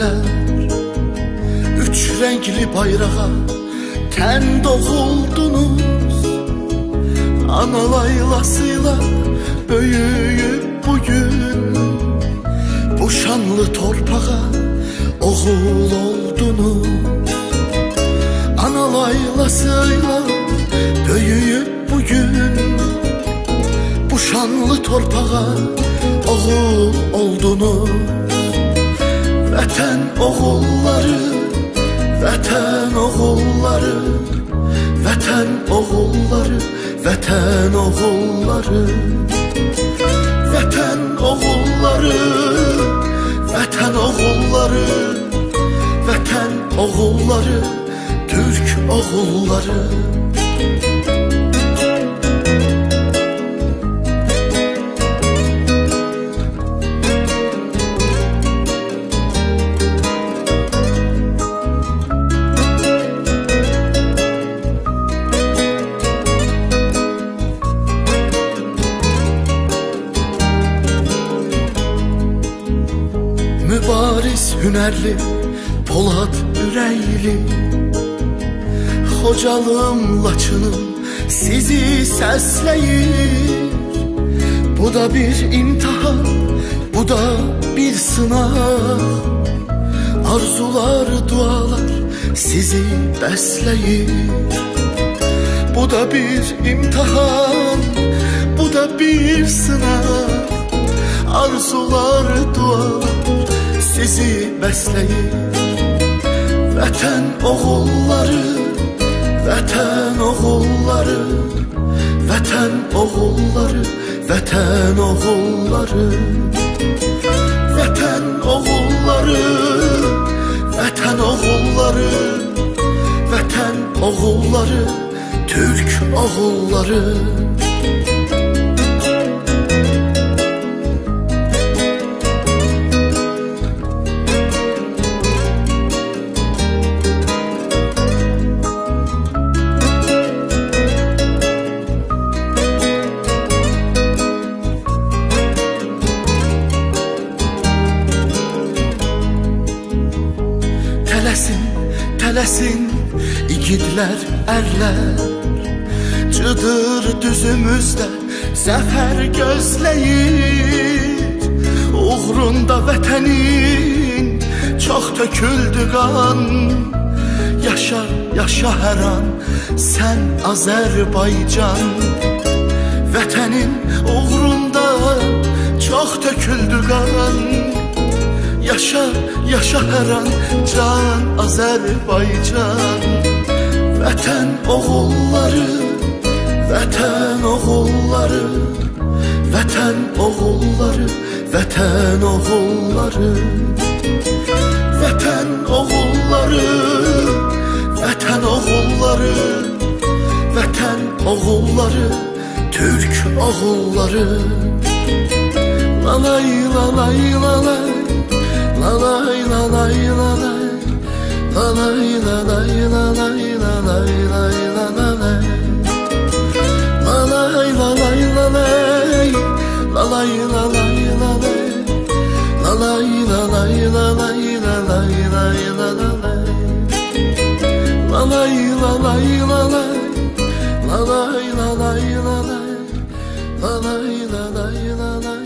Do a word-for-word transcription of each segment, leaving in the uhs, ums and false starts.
vətənlər üç renkli bayrağa tən doğuldunuz. Ana laylasıyla böyüyüb bugün bu şanlı torpağa oğul oldunuz. Ana laylasıyla böyüyüb bugün bu şanlı torpağa oğul oldunuz. Vətən oğulları, vətən oğulları, vətən oğulları, vətən oğulları, vətən oğulları, vətən oğulları, vətən oğulları, Türk oğulları. Mübariz hünerli, Polat ürəkli, Xocalım, Laçınım sizi səsləyir. Bu da bir imtihan, bu da bir sınav. Arzular, dualar sizi bəsləyir. Bu da bir imtihan, bu da bir sınav. Arzular, dualar sizi bəsləyir. Vətən oğulları, vətən oğulları, vətən oğulları, vətən oğulları, vətən oğulları, vətən oğulları, vətən oğulları, Türk oğulları. Tələsin, tələsin igidlər, ərlər, Cıdır düzümüzdə zəfər gözləyir. Uğrunda vətənin çox töküldü qan. Yaşa, yaşa hər an sən Azərbaycan. Vətənin uğrunda çox töküldü qan. Yaşa, yaşa hər an can Azərbaycan. Vətən oğulları, vətən oğulları, vətən oğulları, vətən oğulları, vətən oğulları, vətən oğulları, vətən oğulları, Türk oğulları. Lalay lalay lalay, lalay lalay lalay, lalay lalay lalay lalay lalay, lalay lalay lalay, lalay lalay lalay, lalay lalay lalay lalay lalay, lalay lalay lalay, lalay lalay lalay, lalay lalay lalay.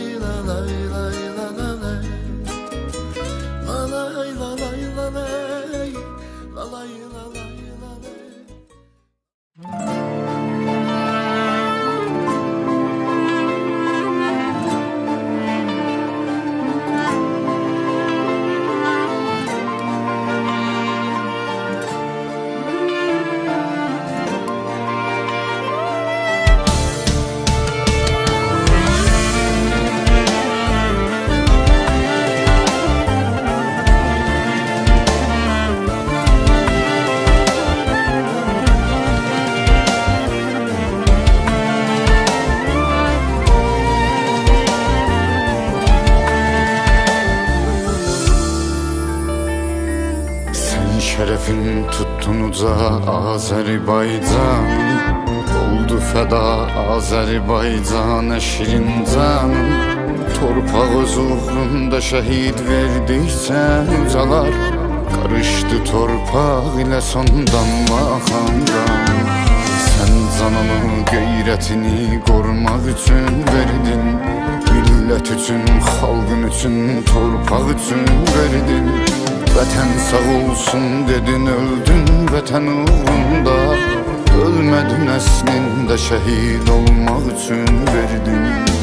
Şərəfin tuttun uca Azərbaycan, oldu fəda Azərbaycan şirin canım. Torpaq öz uğrunda şəhid verdikcə ucalar. Qarışdı torpaq ilə sondan baxandan. Sən canını, qeyrətini qorumaq üçün verdin. Millət üçün, xalqın üçün, torpaq üçün verdin. Vətən sağ olsun dedin, öldün vətən uğrunda. Ölmədin əslində, şəhid olmaq üçün verdin.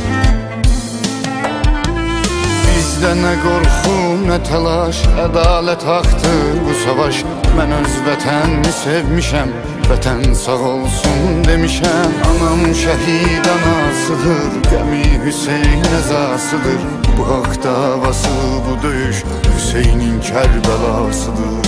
Bizdə nə qorxu, nə təlaş, ədalət haqdır bu savaş. Mən öz vətənimi sevmişəm, vətən sağ olsun demişəm. Anam şəhid anasıdır, qəmi Hüseyn əzasıdır. Bu haqq davası, bu döyüş Hüseynin Kərbəlasıdır.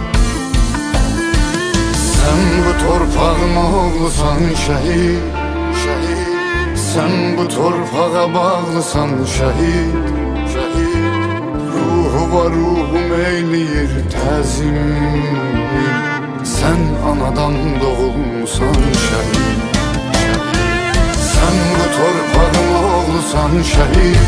Sən bu torpağın oğlusan şəhid, şəhid. Sən bu torpağa bağlısan şəhid, şəhid. Ruhu var, ruhum eyləyir təzim. Sən anadan doğulmusan şəhid, şəhid. Sən bu torpağın oğlusan şəhid.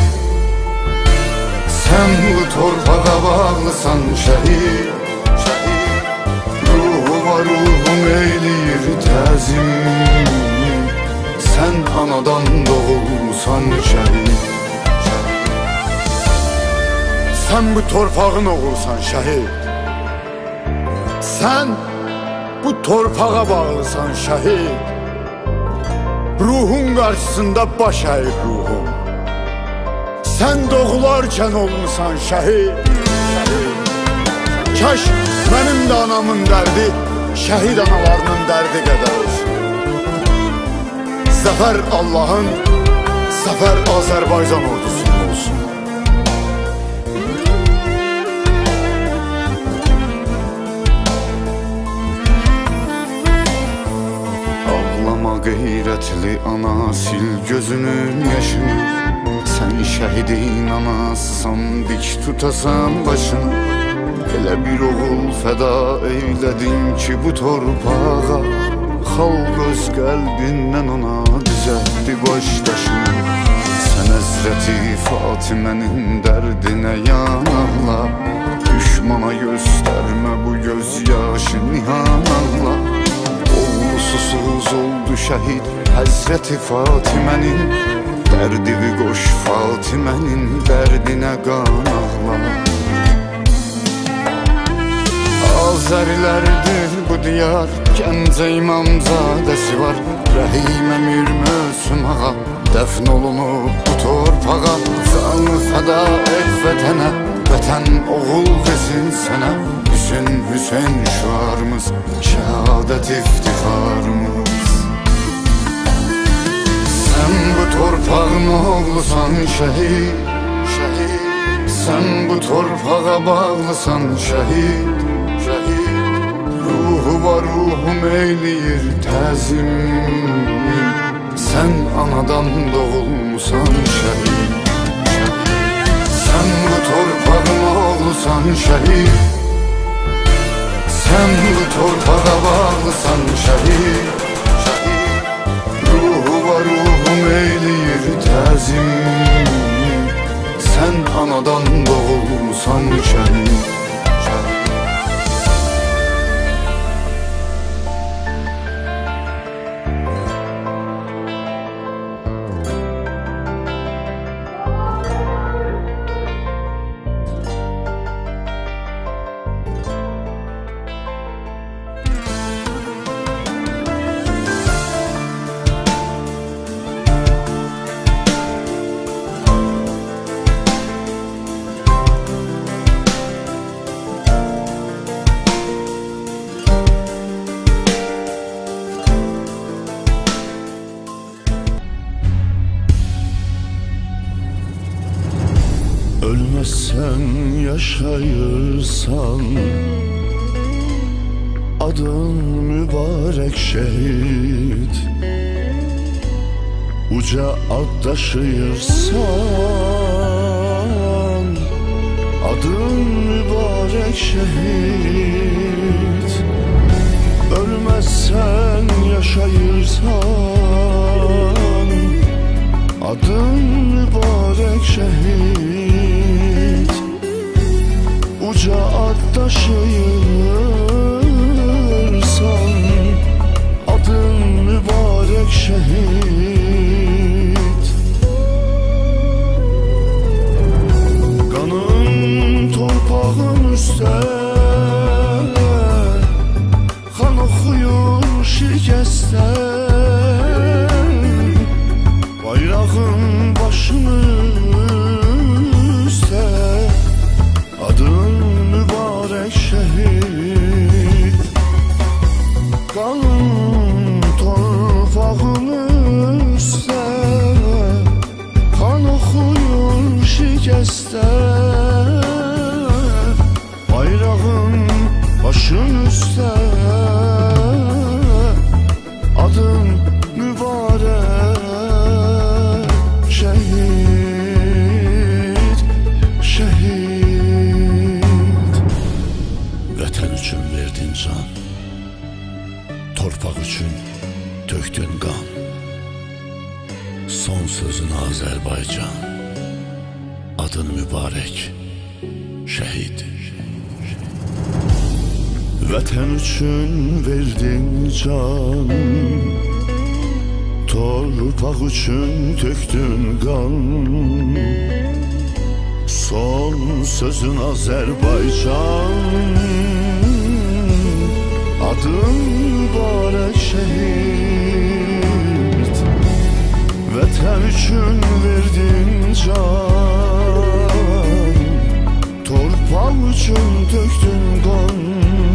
Sən bu torpağa bağlısan şəhid, şəhid. Ruhu var, ruhum eyləyir təzim. Sən anadan doğulmusan şəhid, şəhid. Sən bu torpağın oğlusan şəhid. Sən bu torpağa bağlısan şəhid. Ruhun qarşısında baş əyir ruhum. Sən doğularkən olmusan şəhid, şəhid. Kaş mənim də anamın dərdi şəhid analarının dərdi qədər olsun. Zəfər Allahın, zəfər Azərbaycan ordusunun olsun. Ağlama qeyrətli ana, sil gözünün yaşını. Sən şəhidin anasısan, dik tutasan başını. Elə bir oğul fəda eylədin ki bu torpağa. Xalq öz qəlbindən ona düzəltdi baş daşını. Sən Həzrəti Fatimənin dərdinə yanaqla. Düşmana göstərmə bu göz yaşı nihanaqla. Oğlu susuz oldu şəhid Həzrəti Fatimənin. Dərdivi qoş Fatimənin dərdinə qanaqla. Azərilərdir bu diyar, Gəncə İmamzadəsi var. Rəhimə Mir Möhsüm ağa dəfn olunub bu torpağa. Canı fəda et vətənə, vətən oğul desin sənə. Hüseyn, Hüseyn şüarımız, şəhadət iftixarımız. Sən bu torpağın oğlusan şəhid, şəhid. Sən bu torpağa bağlısan şəhid, şəhid. Ruhu var, ruhum eyləyir təzim. Sən anadan doğulmusan şəhid, şəhid. Sən bu torpağın oğlusan şəhid. Sən bu torpağa bağlısan şəhid, şəhid. Ruhu var, ruhum eyləyir təzim. Sən anadan doğulmusan şəhid, şəhid. Ölmezsen yaşayırsan, adın mübarek şehit. Uca ad taşıyırsan, adın mübarek şehit. Ölmezsen yaşayırsan, adın mübarek şehit. şikəstdən bayrağın başının üstə adın mübarək şəhid qanın torpağın üstə kan oxuyur şikəstdən bayrağın başın üstə adın mübarək şəhid, şəhid. Vətən üçün verdin can, torpaq üçün tökdün qan. Son sözün Azərbaycan, adın mübarək şəhid. Vətən üçün verdin can, torpaq üçün tökdün qan. Son sözün Azərbaycan, adın mübarək şəhid. Vətən üçün verdin can, torpaq üçün tökdün qan.